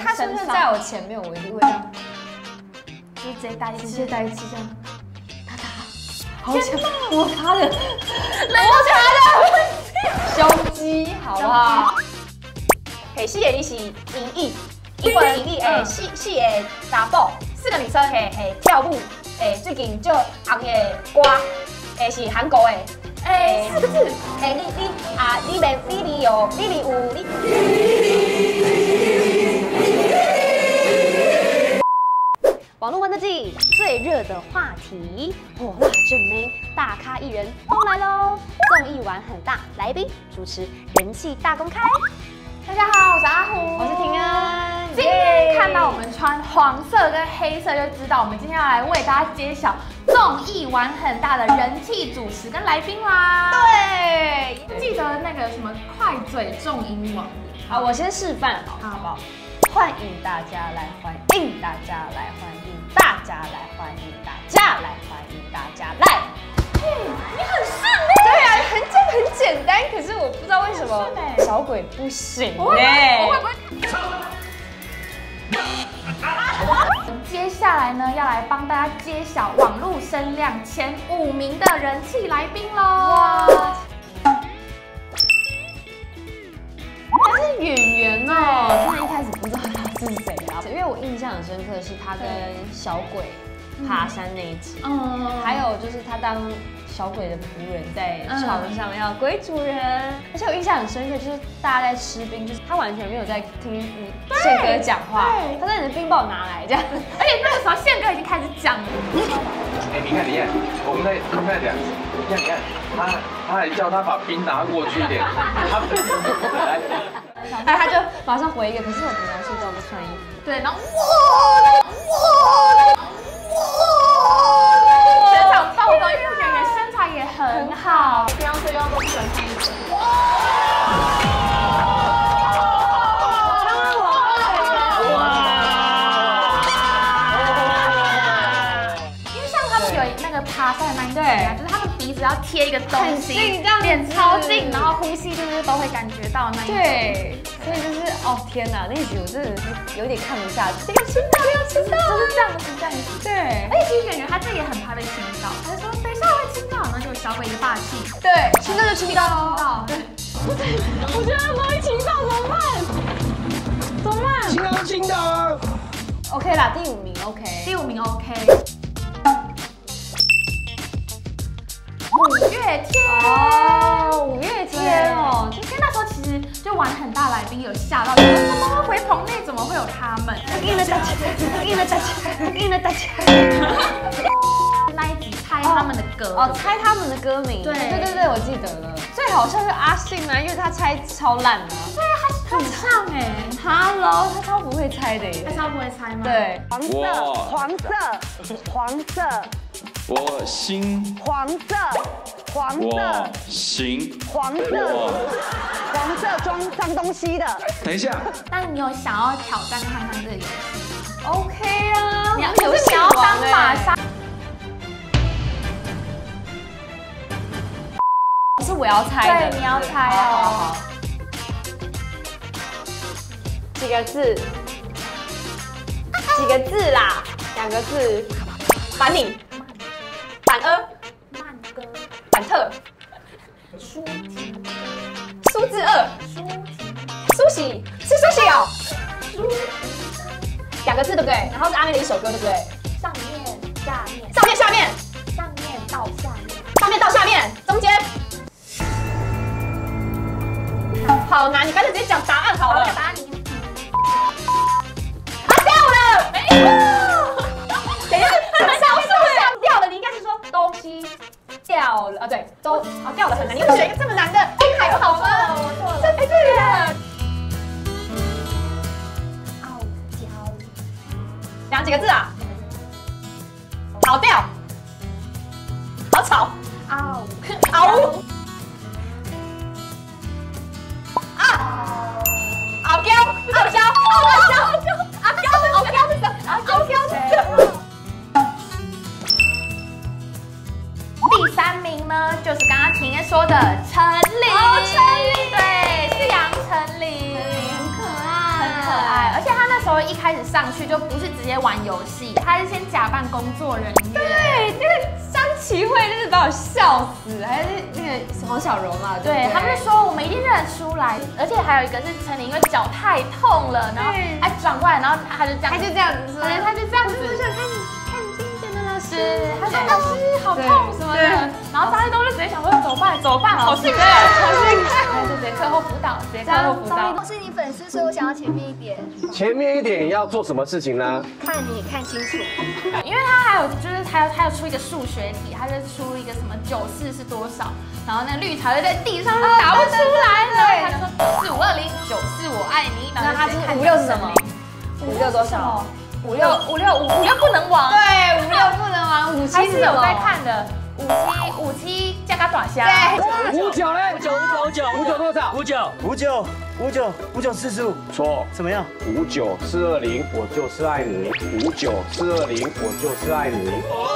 他是不是在我前面，我一定会这样， 就直接带一直接带一次这样。好天强！我他的，我他的胸肌，好不好？ 嘿，四个你是演艺，一个演艺四个查甫，4个女生嘿跳舞，最近就红的歌，是韩国的。 4个字，你有。网络文字记最热的话题，火辣正妹大咖艺人都来喽！综艺玩很大，来宾主持人气大公开。 大家好，我是阿虎， 我是婷安。 今天看到我们穿黄色跟黑色，就知道我们今天要来为大家揭晓综艺玩很大的人气主持跟来宾啦。 对， 记得那个什么快嘴重音王好，我先示范好不好？欢迎大家来，欢迎大家来，欢迎大家来，欢迎大家来，欢迎大家来。 你很顺哎。 对啊，很简单，可是我不知道为什么小鬼不行哎。 我会不会？接下来呢，要来帮大家揭晓网络声量前5名的人气来宾喽。哇！ 他是演员哦，真的一开始不知道他是谁啊，因为我印象很深刻的是他跟小鬼爬山那一集，还有就是他当小鬼的仆人在床上要鬼主人，而且我印象很深刻，就是大家在吃冰，就是他完全没有在听你宪哥讲话，他在你的冰把我拿来这样， 而且那个时候宪哥已经开始讲了。 哎，你看，我们在讲，你看，他还叫他把冰拿过去一点， 他就马上回一个，可是我平常睡觉不穿衣服， 对，然后全场暴动，因为演员身材也很好，平常睡觉都不喜欢穿衣服。爬山的那一集啊，就是他们鼻子要贴一个东西，脸超近，然后呼吸就是都会感觉到那一种。 对，所以就是哦天哪，那一集我真的是有点看不下去。要亲到，要亲到， 就是这样子，这样子。 对， 而且其实演员他自己也很怕被亲到，他就说等一下会亲到，然后就小鬼一个霸气， 对，亲到就亲到， 对。 我觉得不会亲到怎么办？怎么办？ 亲到啊 ！OK 啦，第5名 OK， 第5名 OK。五月天哦，五月天哦， 因为那时候其实就玩很大来宾有吓到，怎么回棚内怎么会有他们？ 硬了大家，硬了大家，硬了大家。 那一集猜他们的歌哦，猜他们的歌名。对，我记得了。最好笑是阿信啊，因为他猜超烂的。 对啊，他很像哎 ，Hello， 他超不会猜的耶。 他超不会猜吗？ 对， 黄色。 我心黄色， 我行黄色装脏东西的。 等一下， 那你有想要挑战看看这个游戏 ？OK 啊， 你要当玛莎？ 是我要猜的， 对，你要猜哦。 几个字？几个字啦？2个字。反你。反阿， 慢歌， 反特， 舒婷， 苏字2，苏喜，是苏喜哦。2个字对不对？然后是阿妹的一首歌对不对？ 上面，下面， 上面下面， 上面到下面， 上面到下面，中间。好难，你干脆直接讲答案好了。 答案你。 掉了，没有。等一下，很少数的掉了，你应该是说东西掉了啊？对，都掉了很难，你会选一个这么难的，还不好吗？ 我错了， 哎对了。 傲娇， 讲几个字啊？跑调，好吵， 傲第3名呢，就是刚刚婷燕说的陈琳，对，是杨丞琳， 很可爱， 很可爱，而且他那时候一开始上去就不是直接玩游戏，他是先假扮工作人员。 对，那个张琪慧真是把我笑死，还是那个黄小柔嘛， 对他们就说我们一定认得出来，而且还有一个是陈琳，因为脚太痛了，然后还转过来，然后他就这样， 他就这样子， 他就这样子， 我想看今天的老师， 他说老师好痛什么的，然后大家都是直接想说怎么办，好兴奋，他就直接课后辅导， 我是你粉丝，所以我想要前面一点。 前面一点要做什么事情呢？ 看你看清楚。 因为他还有就是他有出一个数学题，他就出一个什么94是多少，然后那绿茶就在地上就打不出来了，他就说4520 94我爱你，然后他是56是什么？56多少 ？56不能玩。 对，56不能玩，57是有在看的。57加个短虾。 对，59嘞，59多少 ？5945， 错， 怎么样 ？59420，我就是爱你。59420，我就是爱你。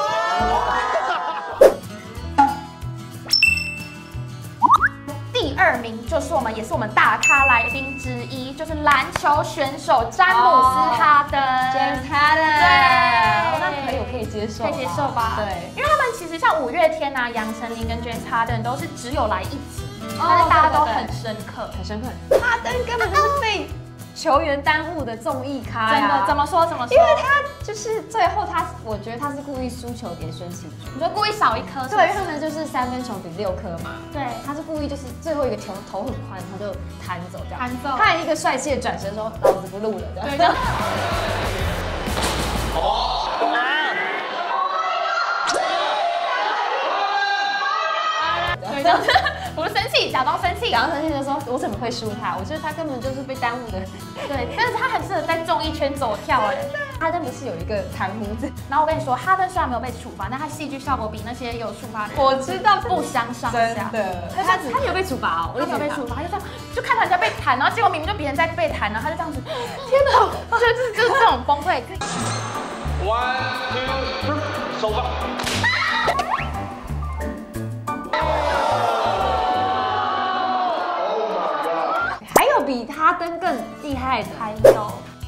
第2名就是也是我们大咖来宾之一，就是篮球选手詹姆斯哈登。 James Harden， 对， 那我可以接受， 可以接受吧？对，因为他们其实像5月天啊、杨丞琳跟 James Harden 都是只有来1集，但是大家都很深刻， 很深刻。哈登根本就是被球员耽误的综艺咖呀！ 真的，怎么说？ 因为他就是最后我觉得他是故意输球给孙启祖， 你说故意少1颗？ 对，因为他们就是3分球比6颗嘛。 对， 他是故意就是最后一个球头很宽，他就弹走这样。 弹走。 他还一个帅气的转身说：“老子不录了。” 对。对，不是生气，假装生气， 就说：“我怎么会输他？我觉得他根本就是被耽误的。” 对，但是他很适合在综艺圈走跳哎。 哈登不是有一个弹胡子？ 然后我跟你说，哈登虽然没有被处罚，但他戏剧效果比那些有处罚的人， 我知道不相上下。 他有被处罚哦， 他没有被处罚，就这样，就看到人家被弹，然后结果明明就别人在被弹，然后他就这样子，天哪！我觉得就是这种崩溃。 1、2、3，收吧。 还有比哈登更厉害的， 还有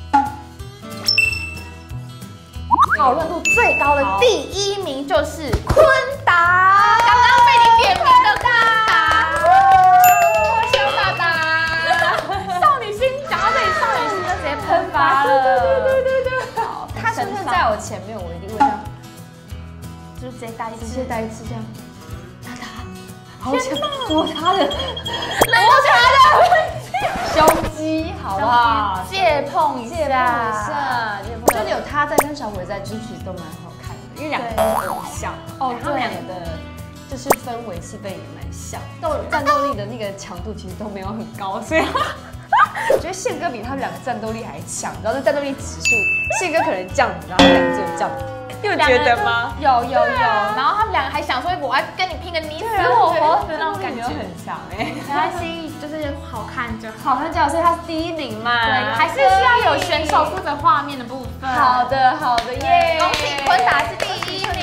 讨论度最高的第1名就是昆达，刚刚被你点名的昆达，小达达，少女心，讲到这里，少女心就直接喷发了。 对。好，他出现在我前面，我一定会这样， 就是直接带一次这样。好强，摸他的，胸肌，好不好？ 借碰一下， 就有他在跟小鬼在，其实都蛮好看的，因为2个都是偶像，他们2个的，就是氛围气氛也蛮像，战斗力的那个强度其实都没有很高，所以我觉得宪哥比他们2个战斗力还强，然后那战斗力指数，宪哥可能这样子，然后2个只有这样。你有觉得吗？ 有，然后他们2个还想说，我要跟你拼个你死我活的那种感觉， 很强哎。 没关系，就是好看就好， 所以他是第1名嘛。 对，还是需要有选手负责画面的部分。 好的，耶！ 恭喜昆达是第1名。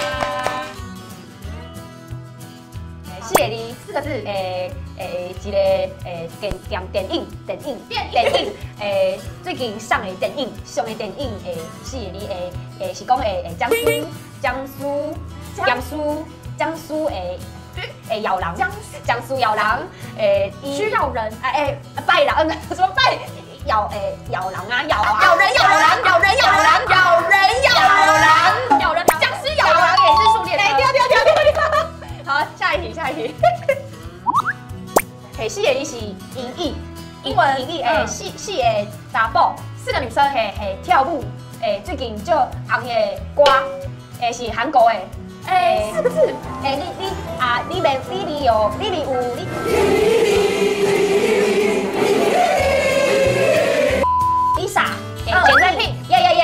谢你4个字，一个电影，最近上的电影，上的电影，是你是讲江苏咬人，江苏咬人， 需要人， 拜人，什么拜？咬人啊，咬人，僵尸咬人也是数列的。好，下一题。四个字是英文音译，四个查甫，4个女生，跳舞，最近就红的歌，是韩国的，4个字，你有Lisa， 简单拼，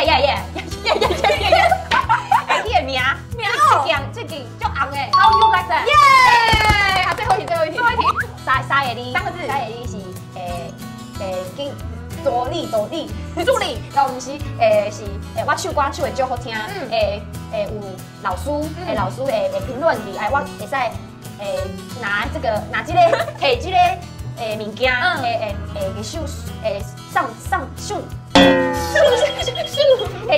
你的名，最近就红的 ，How you like that？ 耶！好，最后一题，三个字是助理，然后不是是我唱歌唱的最好听，有老师会评论你，我会使拿这个下这个物件，给上秀。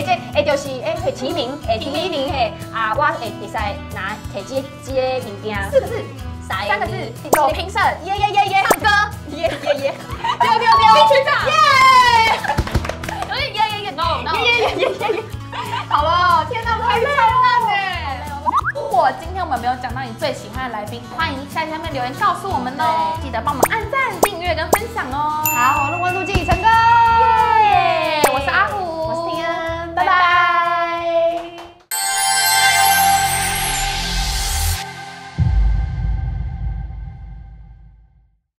这就是会提名，提名啊，我会使拿摕这个物件。 4个字，3个字，有评审， 耶， 唱歌， 耶， 丢，冰群长，耶，有点耶 ，no， 耶， 好了，天哪，太超烂哎！如果今天我们没有讲到你最喜欢的来宾，欢迎在下面留言告诉我们哦，记得帮我们按赞、订阅跟分享哦。 好，活动关注记成功。